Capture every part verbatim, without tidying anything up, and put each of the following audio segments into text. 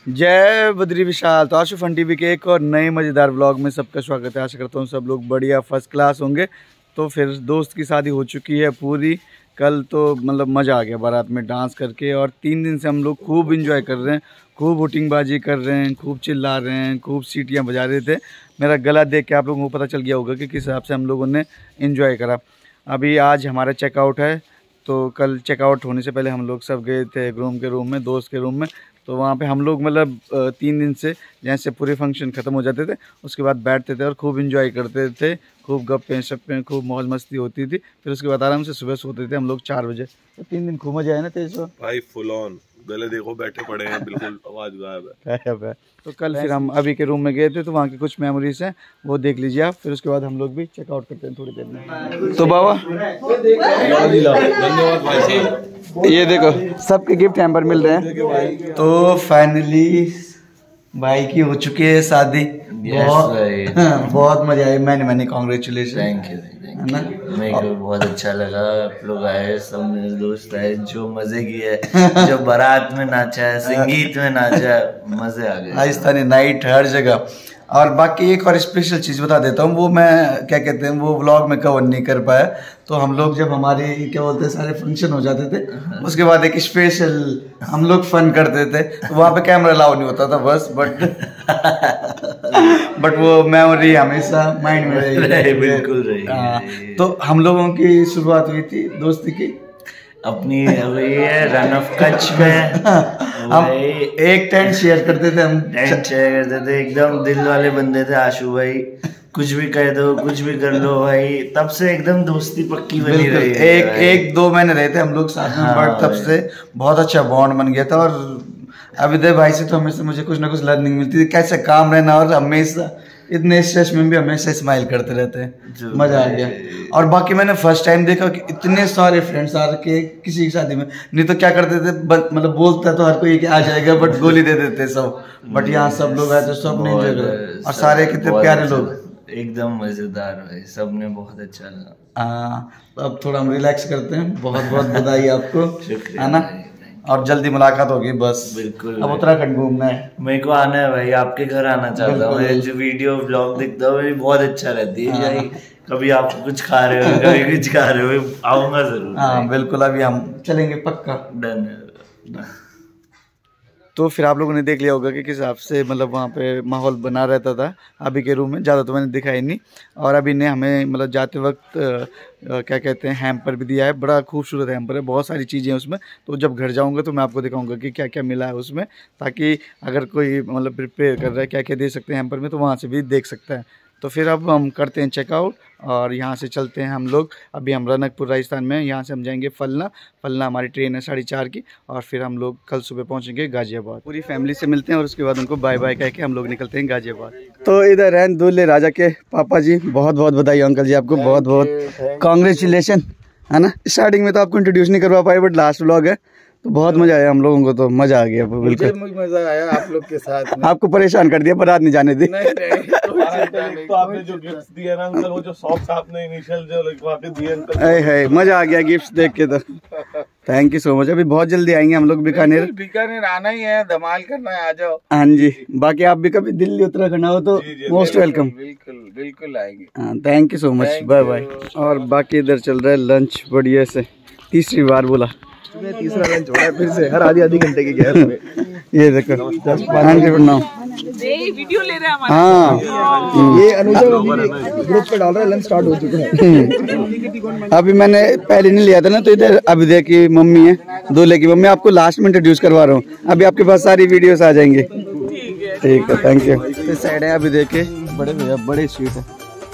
जय बद्री विशाल। तो आशु fun TV के एक और नए मज़ेदार व्लॉग में सबका स्वागत है। आशा करता हूँ सब लोग बढ़िया फर्स्ट क्लास होंगे। तो फिर दोस्त की शादी हो चुकी है पूरी। कल तो मतलब मज़ा आ गया बारात में डांस करके, और तीन दिन से हम लोग खूब इंजॉय कर रहे हैं, खूब हुटिंगबाजी कर रहे हैं, खूब चिल्ला रहे हैं, खूब सीटियाँ बजा रहे थे। मेरा गला देख के आप लोगों को पता चल गया होगा कि किस हिसाब से हम लोगों ने इंजॉय करा। अभी आज हमारा चेकआउट है, तो कल चेकआउट होने से पहले हम लोग सब गए थे रूम के रूम में, दोस्त के रूम में। तो वहाँ पे हम लोग मतलब तीन दिन से जैसे पूरे फंक्शन ख़त्म हो जाते थे उसके बाद बैठते थे और खूब इंजॉय करते थे, खूब गप्पे शप्पे, खूब मौज मस्ती होती थी। फिर उसके बाद आराम से सुबह सोते थे हम लोग चार बजे। तो तीन दिन खूब मजा आया ना तेज भाई, फुल ऑन। गले देखो बैठे पड़े हैं, बिल्कुल आवाज़ गायब है। तो कल फिर हम अभी के रूम में गए थे, तो वहाँ की कुछ मेमोरीज हैं वो देख लीजिए आप। फिर उसके बाद हम लोग भी चेकआउट करते हैं थोड़ी देर में। तो बाबा धन्यवाद भाई। ये देखो सबके गिफ्ट यहाँ पर मिल रहे हैं। तो फाइनली भाई की हो चुकी है शादी। बहुत बहुत मजा आया। मैंने मैंने congratulation. Thank you thank you. मेरे को बहुत अच्छा लगा, आप लोग आए, सब मेरे दोस्त आए, जो मजे किए, जो बारात में नाचा है, संगीत में नाचा है, मजे आ गए। राजस्थानी नाइट हर जगह। और बाकी एक और स्पेशल चीज़ बता देता हूँ, वो मैं क्या कहते हैं वो व्लॉग में कवर नहीं कर पाया। तो हम लोग जब हमारे क्या बोलते हैं सारे फंक्शन हो जाते थे उसके बाद एक स्पेशल हम लोग फन करते थे। तो वहाँ पे कैमरा अलाउ नहीं होता था बस, बट बट वो मेमोरी हमेशा माइंड में रही, रही बिल्कुल रही। तो हम लोगों की शुरुआत हुई थी दोस्ती की अपनी वही है रन ऑफ कच्छ में। हम एक टेंट शेयर करते थे, हम टेंट शेयर करते थे, एकदम दिल वाले बंदे थे आशु भाई। कुछ भी कह दो, कुछ भी कर लो भाई, तब से एकदम दोस्ती पक्की बनी रही है। एक एक दो महीने रहे थे हम लोग साथ में, बट तब से बहुत अच्छा बॉन्ड बन गया था। और अभिदय भाई से तो हमेशा मुझे कुछ ना कुछ लर्निंग मिलती थी, कैसे काम रहना, और हमेशा इतने स्ट्रेस में भी हमेशा स्माइल करते रहते हैं। मजा आ गया। और बाकी मैंने फर्स्ट टाइम देखा कि इतने सारे फ्रेंड्स आ रखे किसी की शादी में। नहीं तो क्या करते थे मतलब बोलता तो हर कोई आ जाएगा बट गोली दे देते सब। बट यहाँ सब लोग आए तो सब ने एंजॉय करा, और सारे कितने प्यारे लोग, एकदम मजेदार भाई, सबने बहुत अच्छा लगा। हाँ, तो अब थोड़ा हम रिलैक्स करते हैं। बहुत बहुत बधाई आपको, है ना। और जल्दी मुलाकात होगी बस। बिल्कुल। अब उत्तराखंड घूमना है मेरे को, आना है भाई, आपके घर आना चाहता हूँ। जो वीडियो ब्लॉग दिखता हूँ मेरी बहुत अच्छा रहती है। हाँ। कभी आप कुछ खा रहे हो, कभी कुछ खा रहे हो, आऊंगा जरूर। हाँ बिल्कुल, अभी हम चलेंगे पक्का। डन। तो फिर आप लोगों ने देख लिया होगा कि किस हिसाब से मतलब वहाँ पे माहौल बना रहता था अभी के रूम में। ज़्यादा तो मैंने दिखाई नहीं। और अभी ने हमें मतलब जाते वक्त आ, क्या कहते हैं हैम्पर भी दिया है। बड़ा खूबसूरत हैम्पर है, बहुत सारी चीज़ें हैं उसमें। तो जब घर जाऊँगा तो मैं आपको दिखाऊंगा कि क्या क्या मिला है उसमें, ताकि अगर कोई मतलब प्रिपेयर कर रहा है क्या क्या दे सकते हैं हैम्पर में, तो वहाँ से भी देख सकता है। तो फिर अब हम करते हैं चेकआउट और यहाँ से चलते हैं हम लोग। अभी हम रनकपुर राजस्थान में हैं, यहाँ से हम जाएंगे फलना। फलना हमारी ट्रेन है साढ़े चार की, और फिर हम लोग कल सुबह पहुँचेंगे गाजियाबाद। पूरी फैमिली से मिलते हैं और उसके बाद उनको बाय बाय कह के हम लोग निकलते हैं गाजियाबाद। तो इधर हैं दूल्हे राजा के पापा जी। बहुत बहुत बधाई अंकल जी आपको, बहुत बहुत कॉन्ग्रेचुलेशन, है ना। स्टार्टिंग में तो आपको इंट्रोड्यूस नहीं करवा पाए, बट लास्ट व्लॉग है तो बहुत मजा आया हम लोगों को। तो मजा आ गया बिल्कुल, मजा आया आप लोग के साथ। आपको परेशान कर दिया, बारात नहीं जाने दी। नहीं, नहीं, तो आपने जो गिफ्ट्स दिए ना अंकल, वो जो सॉक्स आपने इनिशियल जो वहाँ पे दिए अंकल, है, है, मजा आ गया गिफ्ट्स देख के। तो थैंक यू सो मच। अभी बहुत जल्दी आएंगे हम लोग बीकानेर। बीकानेर आना ही है, धमाल करना है, आ जाओ। हाँ जी, बाकी आप भी कभी दिल्ली उत्तराखंड आओ तो मोस्ट वेलकम। बिल्कुल बिल्कुल आएंगे। हाँ, thank you so much, bye bye. और बाकी इधर चल रहा है लंच बढ़िया से, तीसरी बार बोला तीसरा लंच हो रहा है फिर से, हर आधी आधी घंटे की गैप में। ये देखो, हाँ जी प्रणाम। वीडियो ले रहे हैं। हाँ, ये अनुजा ग्रुप पे डाल रहा है, लंच स्टार्ट हो चुका है। अभी मैंने पहले नहीं लिया था ना, तो इधर अभिदय की मम्मी है, दूल्हे की मम्मी। आपको लास्ट में इंट्रोड्यूस करवा रहा हूँ, अभी आपके पास सारी वीडियोस आ जाएंगे। ठीक है, थैंक यू। इस साइड है अभिदय के बड़े भैया, बड़े स्वीट है।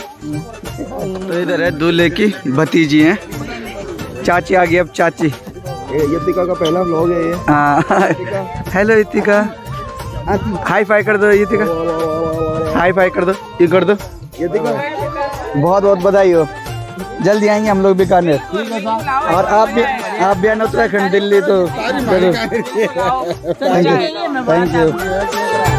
तो इधर है दूल्हे की भतीजी है, चाची आ गई। अब चाची, यतिका का पहला व्लॉग है ये। हाँ, हेलो यतिका, हाई फाई कर दो यतिका, हाई फाई कर दो, ये कर दो यतिका। बहुत बहुत बधाई हो। जल्दी आएंगे हम लोग बीकानेर, और आप भी आप भी आना उत्तराखंड दिल्ली तो जरूर। Thank you, thank you.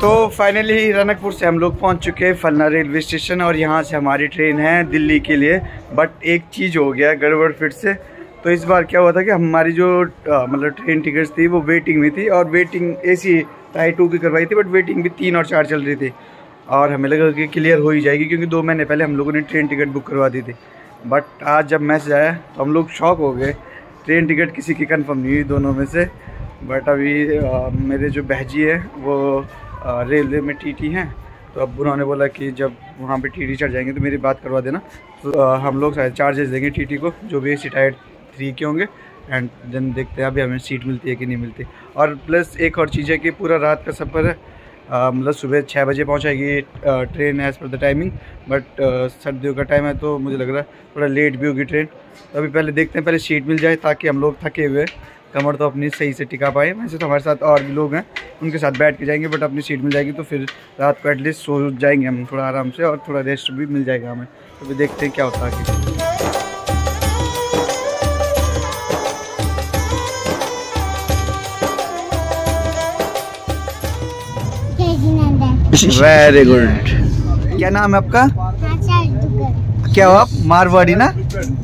तो फाइनली रनकपुर से हम लोग पहुंच चुके हैं फलना रेलवे स्टेशन और यहाँ से हमारी ट्रेन है दिल्ली के लिए। बट एक चीज़ हो गया गड़बड़ फिर से। तो इस बार क्या हुआ था कि हमारी जो मतलब ट्रेन टिकट्स थी वो वेटिंग में थी और वेटिंग एसी टाई टू की करवाई थी, बट वेटिंग भी तीन और चार चल रही थी और हमें लगा कि क्लियर हो ही जाएगी क्योंकि दो महीने पहले हम लोगों ने ट्रेन टिकट बुक करवा दी थी। बट आज जब मैसेज आया तो हम लोग शॉक हो गए। ट्रेन टिकट किसी की कंफर्म नहीं हुई दोनों में से। बट अभी आ, मेरे जो बहजी है वो रेलवे में टीटी हैं, तो अब उन्होंने बोला कि जब वहाँ पे टीटी चढ़ जाएंगे तो मेरी बात करवा देना। तो आ, हम लोग शायद चार्जेस देंगे टीटी को जो भी एसी टायर थ्री के होंगे एंड देन देखते हैं अभी हमें सीट मिलती है कि नहीं मिलती। और प्लस एक और चीज़ है कि पूरा रात का सफ़र है, मतलब सुबह छः बजे पहुँचाएगी train as per the timing. But सर्दियों का टाइम है तो मुझे लग रहा है थोड़ा लेट भी होगी ट्रेन। तो अभी पहले देखते हैं, पहले सीट मिल जाए ताकि हम लोग थके हुए कमर तो अपनी सही से टिका पाए। वैसे तो हमारे साथ और भी लोग हैं उनके साथ बैठ के जाएंगे, बट अपनी सीट मिल जाएगी तो फिर रात को एटलीस्ट सो जाएंगे हम थोड़ा आराम से और थोड़ा रेस्ट भी मिल जाएगा हमें। तो अभी देखते हैं क्या होता है। Very good. क्या नाम है आपका? क्या हो आप? मारवाड़ी ना?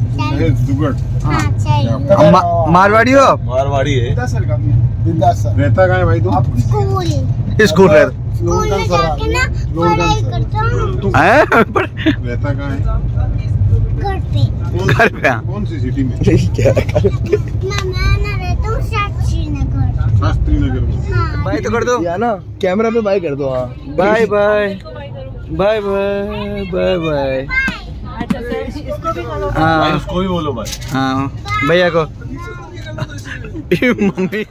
मा, मारवाड़ी हो आप? मारवाड़ी है। रहता कहाँ है भाई तू? स्कूल स्कूल रहता स्कूल में जाके ना पढ़ाई करता हूँ। रहता कहाँ है? घर पे। घर पे? कौन सी सिटी में? क्या मैं ना रहता हूँ शास्त्री नगर। शास्त्री नगर में। हाँ। बाय तो कर दो या ना कैमरा पे बाय कर दो। हाँ bye bye bye bye bye bye. हाँ उसको भी बोलो भाई। हाँ भैया को मम्मी।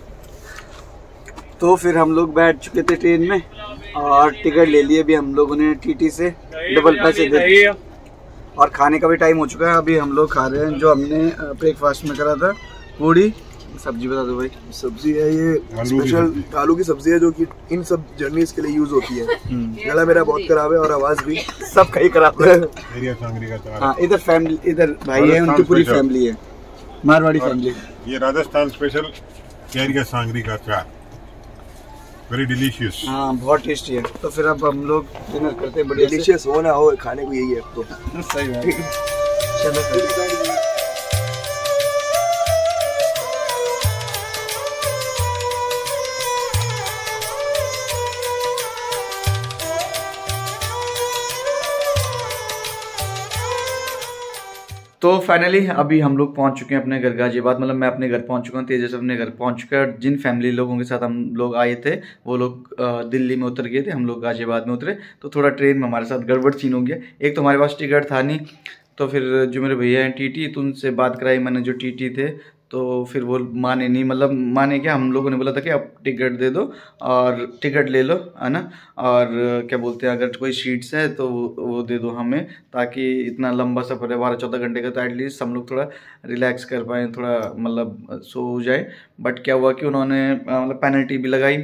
तो फिर हम लोग बैठ चुके थे ट्रेन में और टिकट ले लिए भी हम लोगों ने टीटी से, डबल पैसे दे। और खाने का भी टाइम हो चुका है। अभी हम लोग खा रहे हैं जो हमने ब्रेकफास्ट में करा था, पूड़ी सब्जी। बता दो भाई। सब्जी है ये स्पेशल आलू की सब्जी है जो कि इन सब जर्नीज के लिए यूज होती है। गला मेरा बहुत खराब है और आवाज भी सब कहीं खराब है। हाँ इधर फैमिली, इधर भाई है उनकी पूरी फैमिली है, मारवाड़ी फैमिली। ये राजस्थान स्पेशल कैरिया सांगरी का अचार, वेरी डिलीशियस। हाँ बहुत टेस्टी है। तो फिर अब हम लोग डिनर करते हैं बढ़िया। डिलीशियस हो ना हो खाने को यही है तो सही बात। चलो तो फाइनली अभी हम लोग पहुंच चुके हैं अपने घर गाजियाबाद। मतलब मैं अपने घर पहुंच चुका हूँ, तेजस अपने घर पहुंच चुका है। और जिन फैमिली लोगों के साथ हम लोग आए थे वो लोग दिल्ली में उतर गए थे, हम लोग गाजियाबाद में उतरे। तो थोड़ा ट्रेन में हमारे साथ गड़बड़ सीन हो गया। एक तो हमारे पास टिकट था नहीं, तो फिर जो मेरे भैया हैं टीटी, तो उनसे बात कराई मैंने जो टीटी थे, तो फिर वो माने नहीं। मतलब माने क्या, हम लोगों ने बोला था कि आप टिकट दे दो और टिकट ले लो, है ना। और क्या बोलते हैं, अगर कोई सीट्स है तो वो दे दो हमें, ताकि इतना लंबा सफ़र है बारह चौदह घंटे का, तो एटलीस्ट हम लोग थोड़ा रिलैक्स कर पाएँ, थोड़ा मतलब सो जाए। बट क्या हुआ कि उन्होंने मतलब पेनल्टी भी लगाई।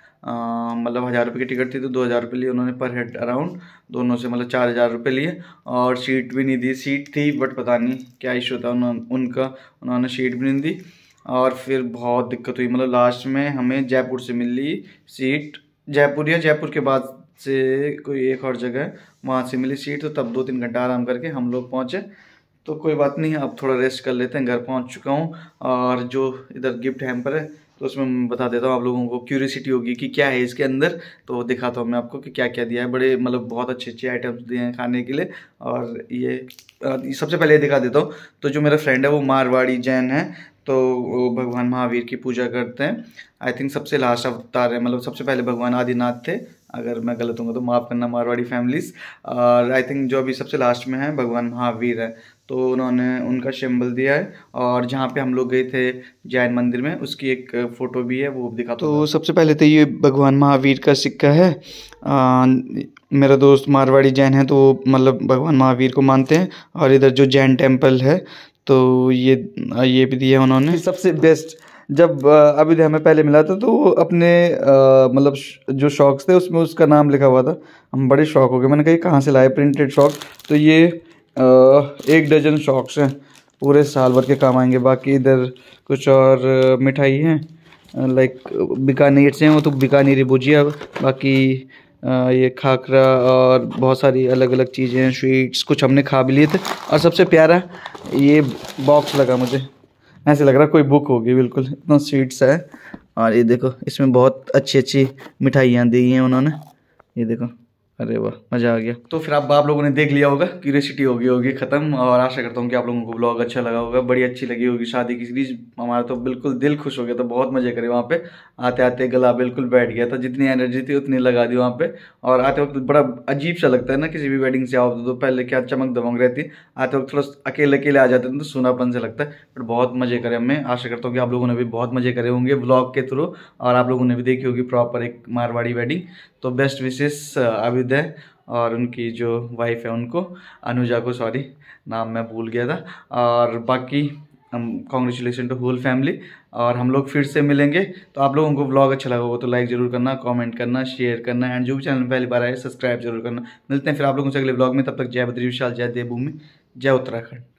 मतलब हज़ार रुपये की टिकट थी तो दो हज़ार रुपये लिए उन्होंने पर हेड अराउंड, दोनों से मतलब चार हज़ार रुपये लिए। और सीट भी नहीं दी। सीट थी बट पता नहीं क्या इशू था उनका, उन्होंने सीट भी नहीं दी। और फिर बहुत दिक्कत हुई। मतलब लास्ट में हमें जयपुर से मिली सीट, जयपुर या जयपुर के बाद से कोई एक और जगह वहाँ से मिली सीट। तो तब दो तीन घंटा आराम करके हम लोग पहुँचे। तो कोई बात नहीं, अब थोड़ा रेस्ट कर लेते हैं। घर पहुँच चुका हूँ और जो इधर गिफ्ट हैम्पर है तो उसमें मैं बता देता हूँ आप लोगों को, क्यूरियोसिटी होगी कि क्या है इसके अंदर। तो दिखाता हूँ मैं आपको कि क्या क्या दिया है। बड़े मतलब बहुत अच्छे अच्छे आइटम्स दिए हैं खाने के लिए। और ये सबसे पहले दिखा देता हूँ। तो जो मेरा फ्रेंड है वो मारवाड़ी जैन है, तो वो भगवान महावीर की पूजा करते हैं। आई थिंक सबसे लास्ट अवतार है, मतलब सबसे पहले भगवान आदिनाथ थे। अगर मैं गलत हूँगा तो माफ़ करना मारवाड़ी फैमिलीज। और आई थिंक जो अभी सबसे लास्ट में है भगवान महावीर है, तो उन्होंने उनका सिंबल दिया है। और जहाँ पे हम लोग गए थे जैन मंदिर में, उसकी एक फ़ोटो भी है, वो दिखाता हूँ। तो सबसे पहले तो ये भगवान महावीर का सिक्का है। आ, मेरा दोस्त मारवाड़ी जैन है तो मतलब भगवान महावीर को मानते हैं। और इधर जो जैन टेम्पल है तो ये ये भी दिया उन्होंने। सबसे बेस्ट जब अभी हमें पहले मिला था तो वो अपने मतलब जो शॉक्स थे उसमें उसका नाम लिखा हुआ था। हम बड़े शौक हो गए। मैंने कहा कहाँ से लाए प्रिंटेड शॉक। तो ये आ, एक डजन शॉक्स हैं, पूरे साल भर के काम आएंगे। बाकी इधर कुछ और मिठाई हैं लाइक बीकानेर से हैं वो, तो बीकानेरी भुजिया, बाकी आ, ये खाकरा और बहुत सारी अलग अलग चीज़ें, स्वीट्स कुछ हमने खा भी लिए थे। और सबसे प्यारा ये बॉक्स लगा मुझे, ऐसे लग रहा कोई बुक होगी, बिल्कुल इतना स्वीट्स है। और ये देखो इसमें बहुत अच्छी अच्छी मिठाइयाँ दी हैं उन्होंने, ये देखो, अरे वाह मज़ा आ गया। तो फिर आप आप लोगों ने देख लिया होगा, क्यूरियोसिटी होगी होगी ख़त्म, और आशा करता हूँ कि आप लोगों को ब्लॉग अच्छा लगा होगा, बड़ी अच्छी लगी होगी शादी की सीरीज। हमारा तो बिल्कुल दिल खुश हो गया था, बहुत मज़े करे वहाँ पे, आते आते गला बिल्कुल बैठ गया था, जितनी एनर्जी थी उतनी लगा दी वहाँ पे। और आते वक्त बड़ा अजीब सा लगता है ना, किसी भी वेडिंग से आओ तो पहले क्या चमक दमक रहती, आते वक्त थोड़ा अकेले अकेले आ जाते हैं तो सूनापन से लगता है, बट बहुत मज़े करे हमने। आशा करता हूँ कि आप लोगों ने भी बहुत मज़े करे होंगे ब्लॉग के थ्रू, और आप लोगों ने भी देखी होगी प्रॉपर एक मारवाड़ी वेडिंग। तो बेस्ट विशेष अभ्युदय और उनकी जो वाइफ है उनको, अनुजा को, सॉरी नाम मैं भूल गया था। और बाकी हम कॉन्ग्रेचुलेसन टू होल फैमिली, और हम लोग फिर से मिलेंगे। तो आप लोगों को व्लॉग अच्छा लगा होगा तो लाइक ज़रूर करना, कमेंट करना, शेयर करना, एंड जो भी चैनल पहली बार आए सब्सक्राइब जरूर करना। मिलते हैं फिर आप लोगों से अगले व्लॉग में, तब तक जय बद्री विशाल, जय देवभूमि, जय उत्तराखंड।